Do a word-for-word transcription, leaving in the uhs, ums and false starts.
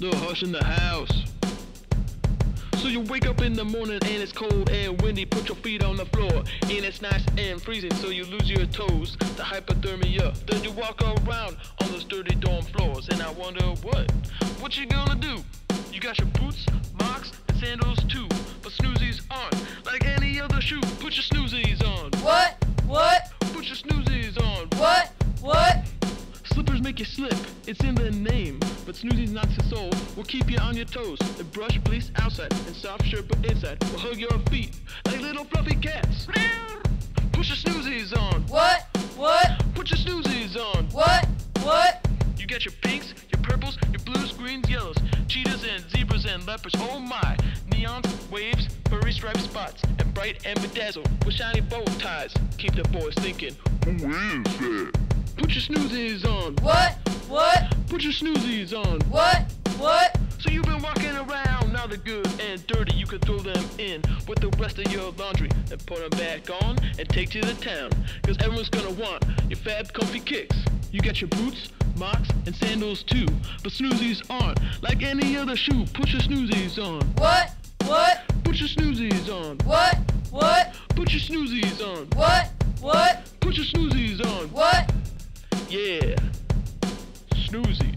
the hush in the house. So you wake up in the morning and it's cold and windy. Put your feet on the floor and it's nice and freezing, so you lose your toes to hypothermia. Then you walk around on those dirty dorm floors, and I wonder what, what you gonna do? You got your boots, mocks, and sandals too, but Snoozies aren't like any other shoe. Put your Snoozies on. What? What? Put your Snoozies on. What? What? Slippers make you slip, it's in the name, but Snoozies knocks your soul, will keep you on your toes. And brush fleece outside and soft Sherpa inside will hug your feet like little fluffy cats. Put your Snoozies on. What? What? Put your Snoozies on. What? What? You got your pinks, your purples, your blues, greens, yellows, cheetahs and zebras and leopards, oh my. Neons, waves, furry striped spots, and bright and bedazzled with shiny bow ties. Keep the boys thinking, who is that? Put your Snoozies on. What? What? Put your Snoozies on. What? What? So you've been walking around, now they're good and dirty. You can throw them in with the rest of your laundry and put them back on and take to the town. Cause everyone's gonna want your fab comfy kicks. You got your boots, mocks, and sandals too, but Snoozies aren't like any other shoe. Put your Snoozies on. What? What? Put your Snoozies on. What? What? Put your Snoozies on. What? What? Put your Snoozies on. What? Yeah, Snoozies.